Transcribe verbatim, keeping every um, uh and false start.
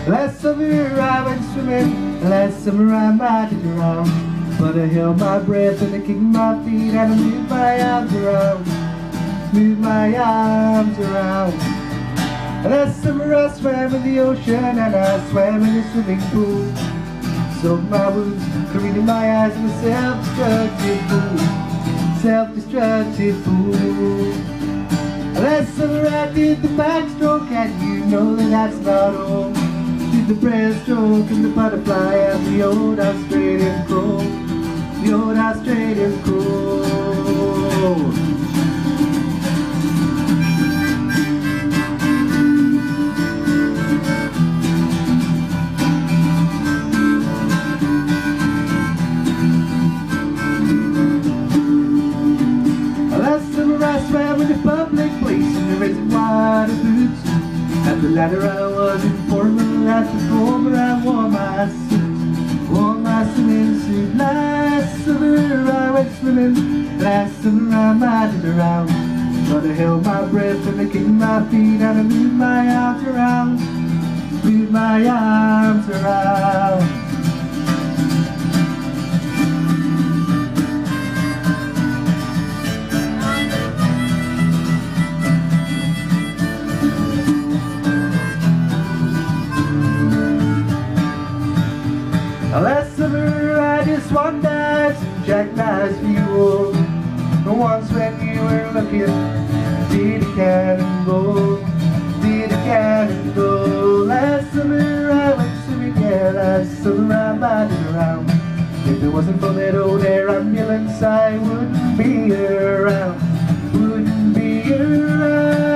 Last summer I went swimming, last summer I might have drowned, but I held my breath and I kicked my feet and I moved my arms around, moved my arms around. Last summer I swam in the ocean and I swam in a swimming pool, soaked my wounds, cleaning my eyes in a self-destructive pool, self-destructive pool. Last summer I did the backstroke and you know that that's not all. Did the breaststroke and the butterfly and the old Australian crow, the old Australian crow. Last summer I swam in a public place in the red and white boots. At the latter I was informal, at the former I wore my suit, wore my swimming suit. Last summer I went swimming, last summer I might have drowned, but I held my breath and I kicked my feet and I moved my arms around, moved my arms around. Last summer I did swan dives and jackknives for you all. The ones when you were looking, did a cannonball, did a cannonball. Last summer I went swimming, yeah, last summer I might have drowned. If it wasn't for that old air ambulance I wouldn't be around, wouldn't be around.